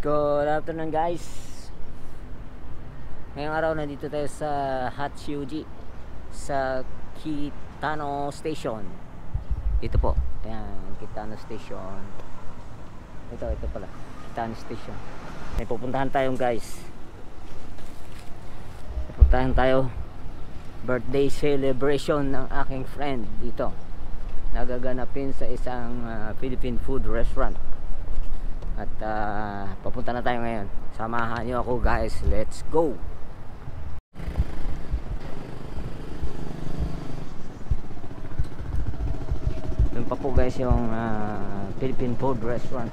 Good afternoon guys. Ngayong araw nandito tayo sa Hachiuji sa Kitano Station. Dito po. Ayan, Kitano Station. Ito pala. Kitano Station. May pupuntahan tayong guys. Pupuntahan tayo. Birthday celebration ng aking friend dito. Nagaganapin sa isang Philippine food restaurant. At papunta na tayo ngayon. Samahan nyo ako guys. Let's go! Doon pa po guys yung Philippine food restaurant.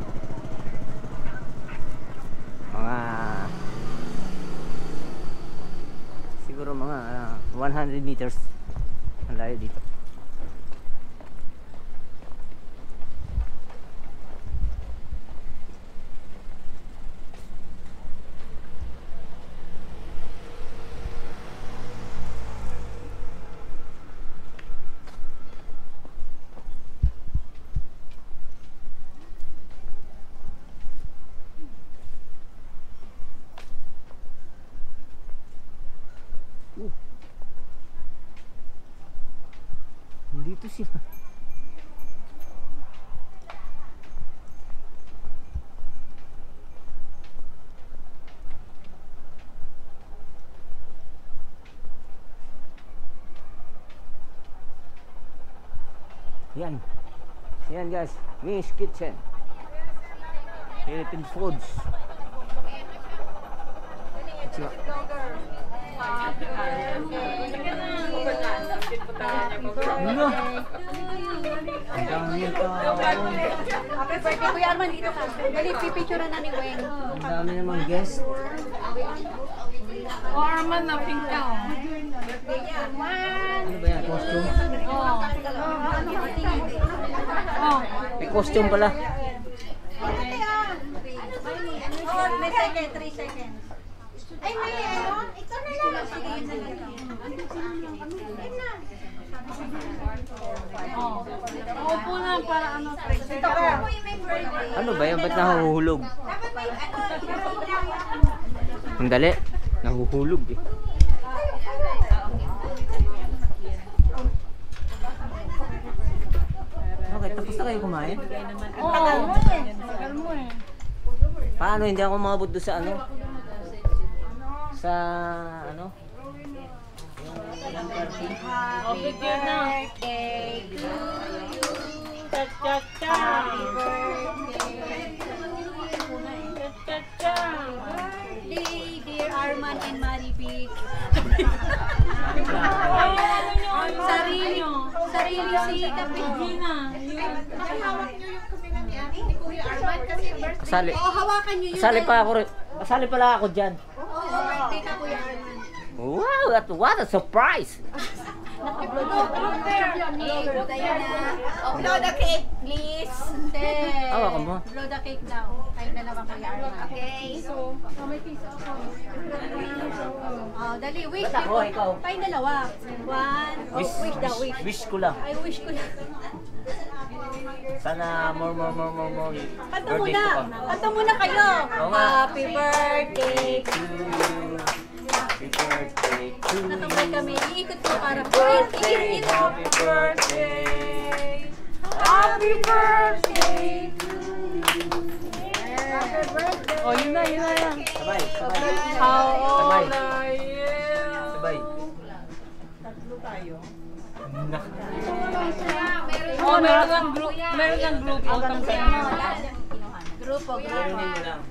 Mga siguro mga 100 meters ang layo dito. Dito sila. Yan. Yan guys. Miss Kitchen. Philippine Foods. Ano? Ang dami ito. Happy birthday, Kuya Arman, dito ka. Dali, pipicturean na ni Weng. Ang dami namang guest. Oh, Arman, na pink ka. Ano ba yan? Costume? Oh. May costume pala. Oh, may second, 3 seconds. Ay, may ano? Ito na lang. Sige, yun na dito. Opo na, para ano. Ito ka. Ano ba yan? Ba't nahuhulog? Ang dali. Nahuhulog eh. Okay, tapos na kayo kumain? Oo. Tagal mo eh. Paano? Hindi ako mabot doon sa ano? Sa ano? Happy birthday to you. Cha-cha-cha. Happy birthday to you. Cha-cha-cha. Dear Arman and Maribik. Sarili si Kapitgina. Hawak niyo yung kamera niya ni Kuya Arman kasi birthday. Kasali. Oo, hawakan niyo yun. Kasali pa ako. Kasali pala ako dyan. Oo, birthday ka Kuya Arman. Wow! What a surprise! Blow the cake, please. Hawakan mo. Blow the cake daw. Kayo dalawa Kuya Arman. Okay. So, may piso ako. Oh, dali, wish. Ba't ako? Ikaw? Tayong dalawa. One. Oh, wish daw, wish. Wish ko lang. I wish ko lang. Sana more. Kanta muna. Kanta muna kayo. Oo nga. Happy birthday to you. Happy birthday to you. Nakabay kami. Iikot ko para. Happy birthday. Happy birthday to you. Happy birthday. Oh, yun na yan. Sabay. How Sabay. old are you? Sabay. Tatlo tayo. Nak. Oh, meron kang group. Meron kang group. Oh, kang Grupo. Meron mo lang.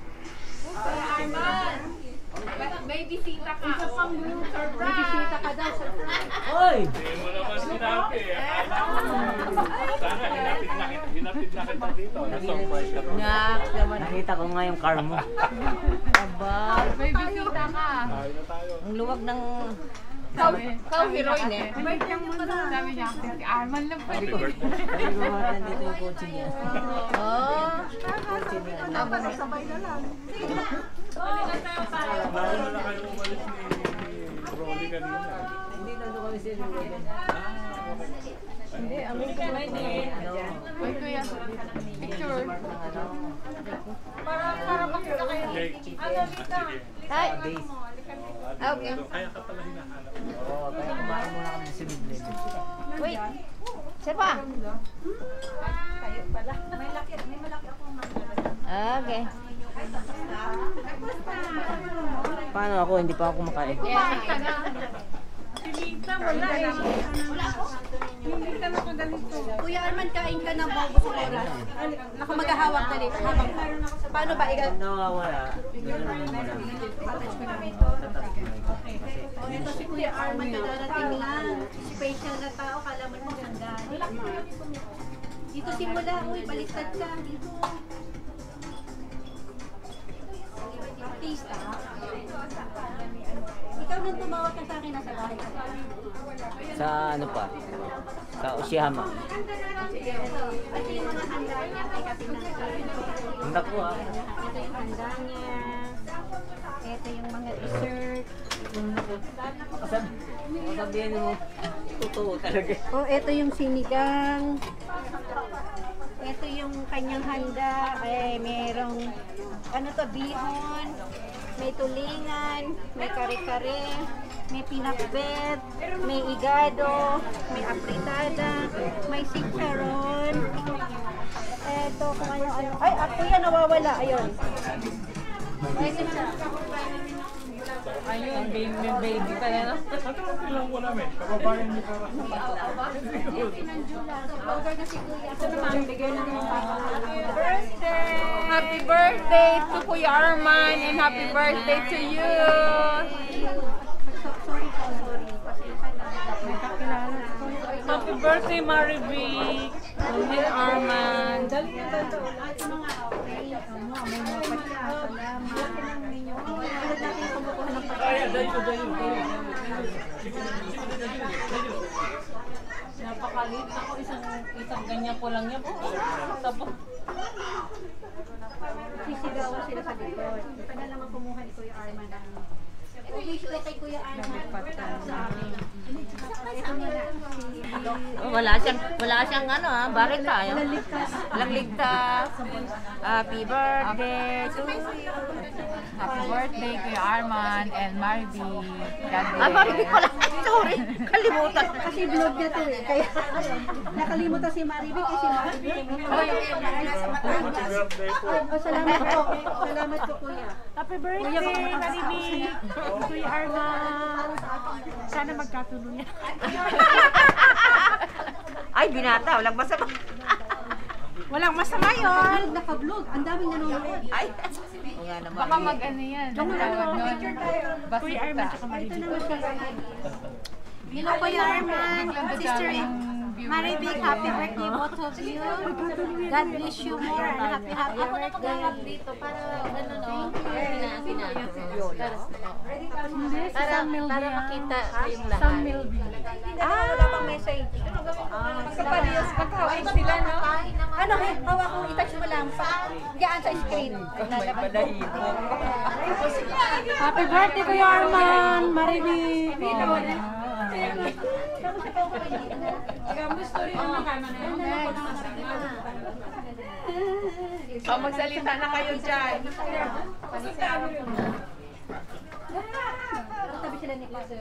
May bisita ka. Isa pang group. Surprise. May bisita ka daw. Hoy! Hindi mo naman sinabi eh. Sana hinapid na kita dito. Na-surprise ka. Nakita ko nga yung car mo. Aba, may bisita ka. Tayo na tayo. Ang luwag ng... Kau heroine eh. Sabi niya, si Arman lang pa. Sabi ko nandito yung kotse niya. Oh. Kotse niya. Sabay na lang. Bago na lang kayo umalis ni Broly kanina. Hindi na doon kami sila. Hindi, amin ka na din. Ay, kuya. Picture. Para bakit Okay. Sige. Hi. Base. Okay. Kaya ka pala hinahanap. Oo, kaya kumain muna kami sa Biblia. Wait. Sir pa? Okay. Paano ako? Hindi pa ako kumakain. Kuya Arman, kain ka na bago sa oras. Ako maghahawak dali. Habang. Paano ba? Kung nawawala, gano'n muna. Ito si Kuya Arman na darating lang. Special na tao, kala mo maganda. Dito simula, uy, baliktad ka. Dito. Artista. Ikaw nang tumawag ka sa akin, nasa bahay ka. Sa ano pa? Sa Oshihama. Sige, ito. Ito yung mga handa niya kay Kapitan. Handa ko ha. Ito yung handa niya. Ito yung mga dessert. Sabihin mo, totoo talaga. Oh, ito yung sinigang. Ito yung kanyang handa. Ay, merong ano to, bihon, may tulingan, may kare-kare, may pinakbet, may igado, may apritada, may chicharon. Ito kung ano-ano. Ay, ako yan nawawala. Ayun. Ito siya. Ayun, baby pa na, no? Ilang ko namin. Kababayan niyo para. Happy birthday to Kuya Arman and happy birthday to you! Happy birthday, Maribik! Kuya Arman! Napakalit ako, isang ganyan ko lang yan. Tapos, Sisigawan sila sa likod. Ito na naman kumuha ni Kuya Arman. Ito wish ko kay Kuya Arman. Sa amin. Ito na na. Wala siyang ano barita. Walang ligtas. Happy birthday to you. happy birthday Kuya Arman and Maribik. God bless. Maribik pala. Sorry, kalimutan. Kasi vlog niya to eh. Kaya nakalimutan si Maribik eh. Si Maribik. Salamat po. Salamat po Kuya. Happy birthday, Maribik! Kuya Arman! Sana magkatuluyan. Ay, binata. Walang masama. Walang masama yun! Naka-vlog. Ang daming nanonood. Ay, o nga naman. Baka mag-ano yan. Ang tawag nun. Kuya Arman Basita. tsaka Maribik. Hello Kuya Arman. Sister Maribik, happy birthday both of you. God bless you more and happy birthday. dito para gano'n, no? Para makita yung lahat. wala pang message. Magkaparehas, magkawin sila, no? Ano, hawak ko, i-touch mo lang. Diyan sa screen. Happy birthday, Kuya Arman! Maribik! Magsalita na kayo dyan. Tabi sila ni Class.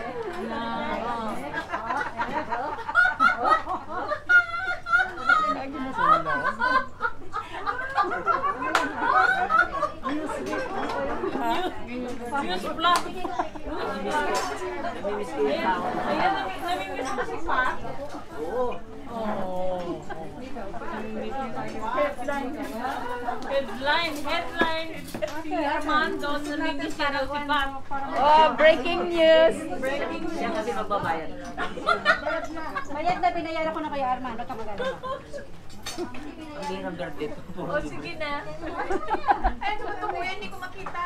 Headline! Si Armando, namigis siya daw si Pat. Oh, breaking news. Siya kasi magbabayad. Bayad na, binayaran ko na kay Arman. Baka mag-alala. Ang hirap gardet. Oh, sige na. Ay, ito mo yan, hindi ko makita.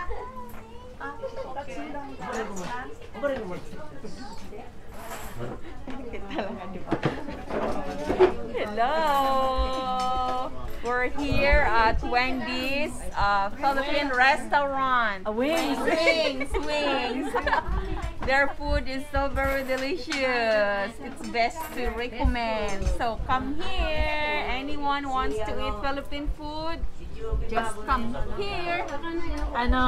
Hello! We're here at Wendy's Philippine restaurant. Wings. Their food is so very delicious. It's best to recommend. So come here. Anyone wants to eat Philippine food? Just come here. Ano?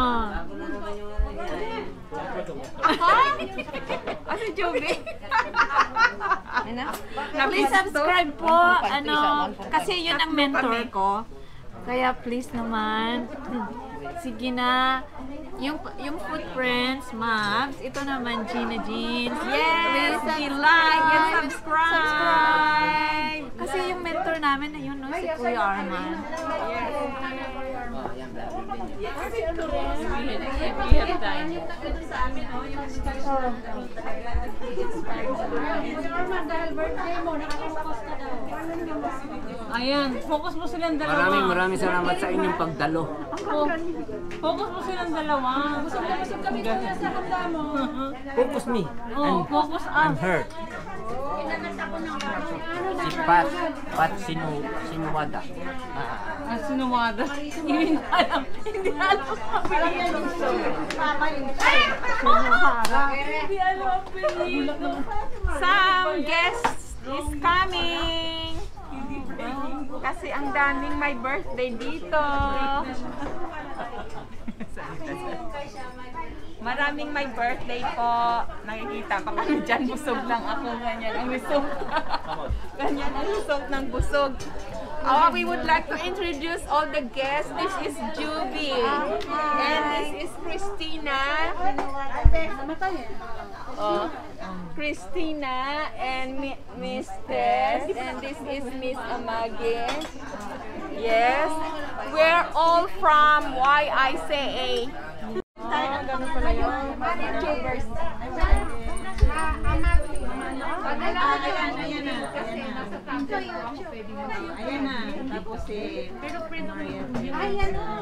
Ano, Joby? Please subscribe po. Ano, kasi yun ang mentor ko. Kaya please naman. Sige na. Yung footprints, Mabs. Ito naman, Gina Jeans. Yes! Please like and subscribe. Kasi yung mentor namin, ayun, no, si Kuya Arman. Oh, yan, We have time. Ayan, focus mo silang dalawa. Maraming salamat sa inyong pagdalo. Focus mo silang dalawa. Focus me. Oh, focus I'm us. hurt. Si Pat Sinuwada. Ah, sinumada. Hindi alam. Hindi alam ang apelyido. Hindi alam ang apelyido. Some guests is coming. Kasi ang daming may birthday dito. Maraming may birthday po. Nakikita pa kami dyan, busog lang ako. Ganyan ang result. Ganyan ang result ng busog. We would like to introduce all the guests. This is Juby. And this is Christina. Christina and Miss Tess. And this is Miss Amagi. Yes. We're all from YICA. Ganun pala yun. YouTubers. Ayan na. Tapos Pero print mo yun. Ayan o.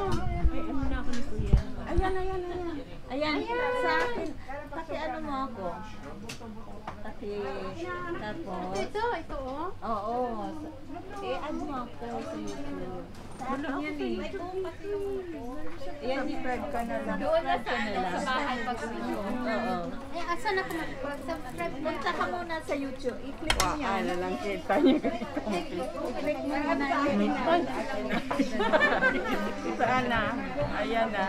Ayan, sa akin, pati ano mo ako? Pati, tapos, Ito o. oo, ano mo ako sa YouTube? Wala yan eh. Ayan, subscribe ka na lang. Subscribe ka na lang. Sa bahay pag Oo. Eh, asan ako mag-subscribe na? Punta ka muna sa YouTube. I-click mo yan. Ano lang kita niyo. I-click mo muna yan. Saan na? Ayan na.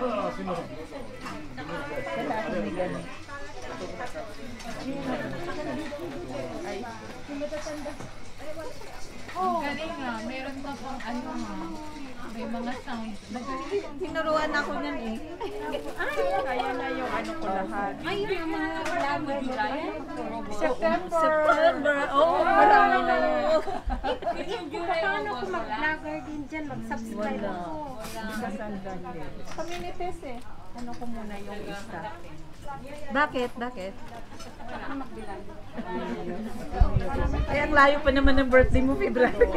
Galing nga. Meron ka pang ano ha. May mga sound. Tinuruan ako niyan eh. Kaya na yung ano ko lahat. Ay, yung mga vlogger dyan. September. Oh, marami na yun. Paano kung mag-vlogger din dyan, mag-subscribe ako? Sasandali. Communities eh. Ano ko muna yung isa. Bakit? Bakit? Ay, ang layo pa naman ng birthday mo, February.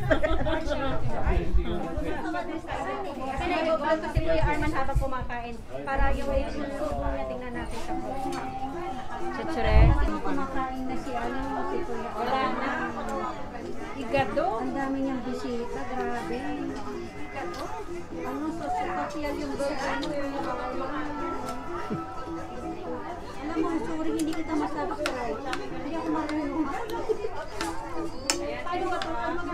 Pinag-vlog ko si Kuya Arman habang kumakain para yung susunod na tingnan natin sa vlog. Chitsure. Kumakain na si si Kuya Arman. Wala na. Igado. Ang dami niyang bisita, grabe. Ano, social yung burger mo, Kuya Arman. Alam mo, sorry, hindi kita masubscribe. Hindi ako marunong. Paano ba ito?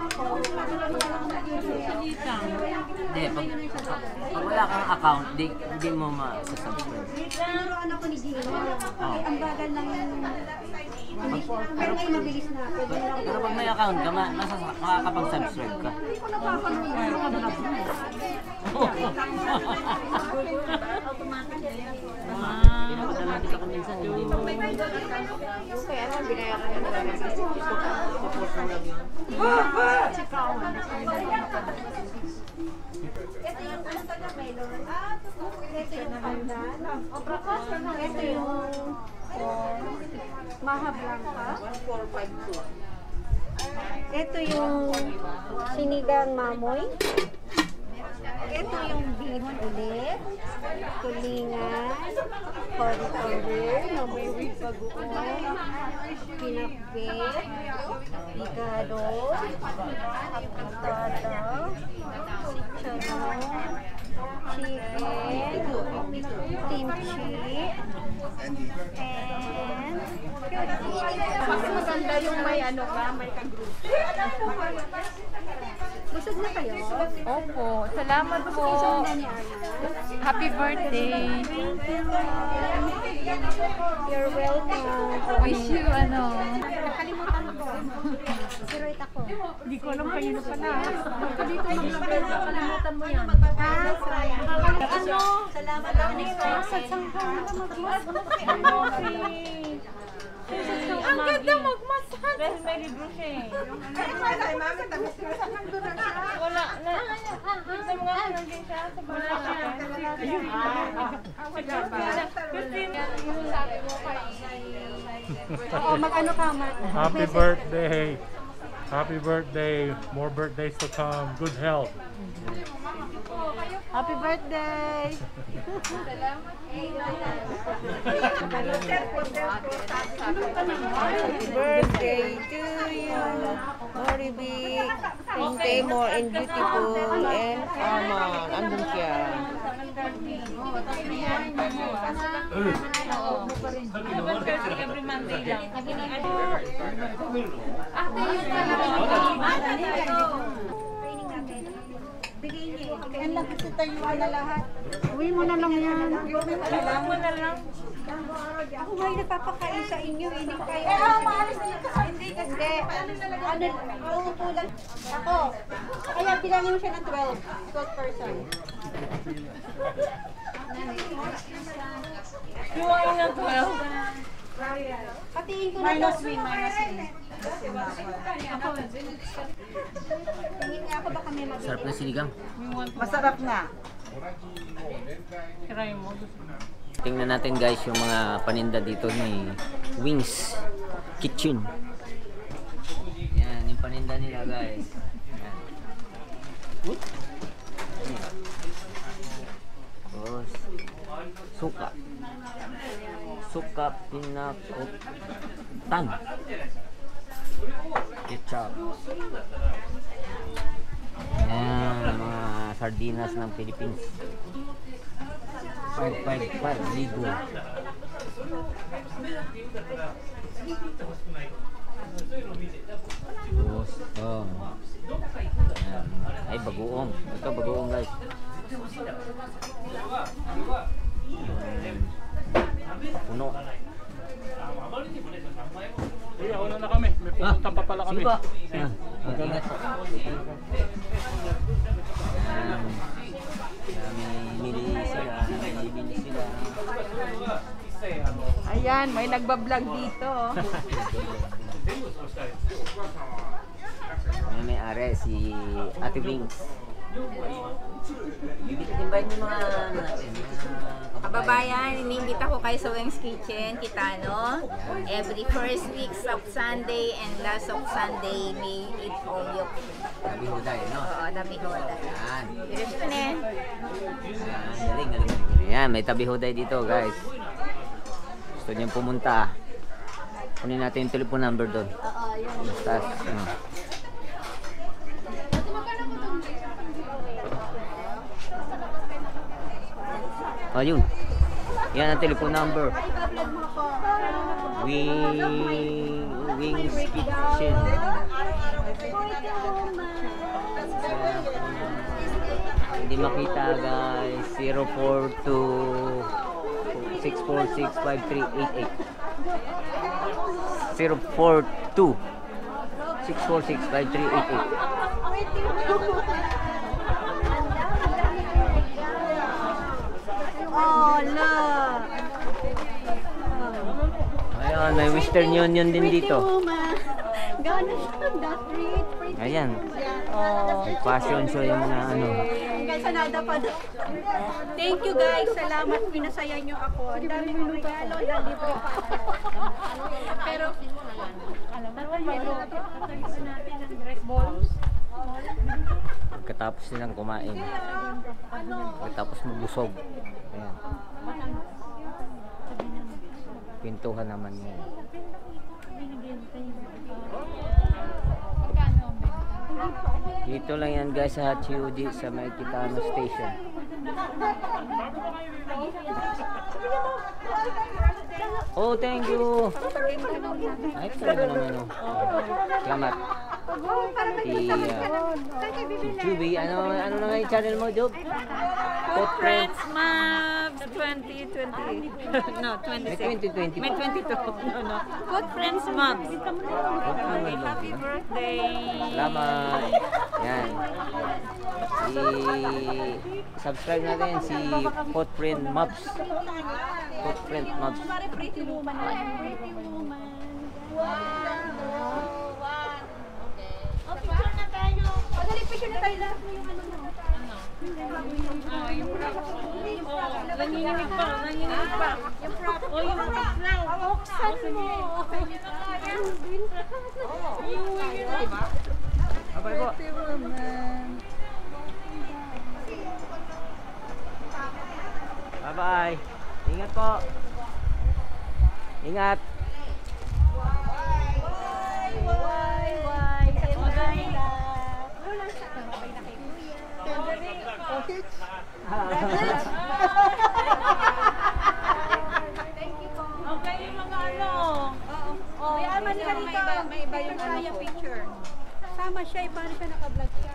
Hindi, pag wala kang account, di mo masasubscribe. Tinuruan ako ni Gino. Ang bagal ng... Pero ngayon mabilis na. Pwede na ako. Pero pag may account ka, makakapag-subscribe ka. Hindi ko napapanood. Pinapadala kita ko minsan, hindi mo. Kaya naman binayaran ka na lang. Kasi gusto ka. Support mo lang yun. Ito yung ano taga melon. Ito yung pandan. Ito yung Maha Blanca. 1452. Ito yung sinigang mamoy. Ito yung bihon ulit. Tulingan. Corn-corn. Mamoy bagoong. Pinakbet. Higado. Patada. Chicharon. Chicken. Kimchi. And Mas maganda yung may ano ka, may ka-group. busog na kayo? Opo. Sa Salamat po. Happy birthday. You're welcome. Wish you ano. Nakalimutan ko. Siroit ako. Hindi ko alam kayo na pala. Nakalimutan mo yan. Sayang. Ano? Salamat ako ni Ang ganda magmasal. May libro siya eh. Wala. Kita mo nga nandiyan siya sa bahay. Mag-ano ka, Happy birthday. Happy birthday. More birthdays to come. Good health. Happy birthday! Happy birthday to you. Maribik. Stay more and beautiful and andun siya. Every Monday lang. Bigay niya eh. Kaya lang kasi tayuan na lahat. Uwi mo na lang yan. Alam mo na lang. Ako may napapakain sa inyo. Hindi kayo. Maalis na lang kasi. Hindi kasi. Ano lang. Ako. Kaya bilangin mo siya ng 12. 12 person. Luwain na 12. Patiin ko na to. Minus me. Tingin nga ako baka may mabili. Sarap na sinigang. Masarap na. Try mo. Tingnan natin guys yung mga paninda dito ni Wings Kitchen. Yan, yung paninda nila guys. Yan. Oh, suka. Suka pinakutan. Ketchup. Yan, mga sardinas ng Philippines. 555 ligo. Gusto. Yan. Ay, bagoong. Ito, bagoong guys. Puno. Kuya, una na kami. May pupunta pa pala kami. Sige po. Ingat po. Mili sila. Bibili sila. Ayan, may nagbablog dito. May-ari si Ate Wings. Invite niyo mga ano natin. Kababayan, inimbita ko kayo sa Wings Kitchen, Kitano. Every first weeks of Sunday and last of Sunday, may eat all you. Sabi ho tayo, no? Oo, dami ko. Yan. Bilis ko na. Galing. Yan, may tabi huday dito guys. Gusto niyong pumunta. Kunin natin yung telephone number doon. Oo, yun. Basta, Oh, yun. Yan ang telephone number. I-vlog mo ako. Wings Kitchen. Hindi makita guys. 042 646 5388. 042 646 5388. Oh, look. Ayan, may Western Union din dito. Gano'n siya, that rate. Ayan. May fashion show yung mga ano. Guys, sanada pa doon. Thank you guys. Salamat. Pinasaya nyo ako. Ang dami mong regalo. Libre pa ako. Pero, alam mo, natin ang dress balls. Pagkatapos nilang kumain. Pagkatapos mabusog. Ayan. Pintuhan naman yan. Dito lang yan guys sa HUD sa may Kitano Station. Oh, thank you. Ay, talaga naman. Oh. Salamat. Si Juby. Ano na nga yung channel mo, Jub? Footprints Maps 2020. No, 26. 2020 May pa. 22. No. Footprints Maps. Okay, happy birthday. Salamat. Yan. I-subscribe natin si Footprint Maps. Footprint Maps. Pretty woman. Pretty woman. Picture na tayo. Dali, picture na tayo lahat mo yung ano mo. Nanginginig pa. Yung prop. Oh, yung prop lang. Buksan mo. Bye po. Pretty woman. Bye-bye. Ingat po. Ingat. Okay, yung mga ano. May ama nila dito. May iba yung ano picture. Sama siya, parang siya naka-vlog siya.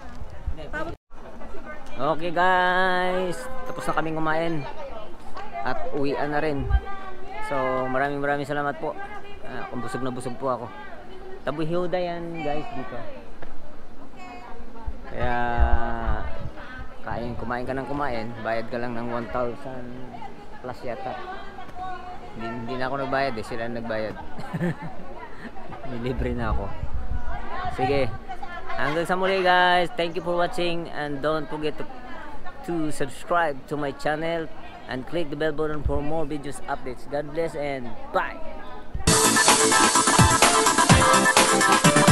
Okay guys, tapos na kaming kumain at uwian na rin. So maraming salamat po. Kung busog na busog po ako. Tabuhiuda yan guys dito. Kaya kumain ka ng kumain, bayad ka lang ng 1,000 plus yata. Hindi na ako nagbayad eh, sila nagbayad. Nilibre na ako. Sige. Hanggang sa muli guys, thank you for watching and don't forget to subscribe to my channel and click the bell button for more videos updates. God bless and bye!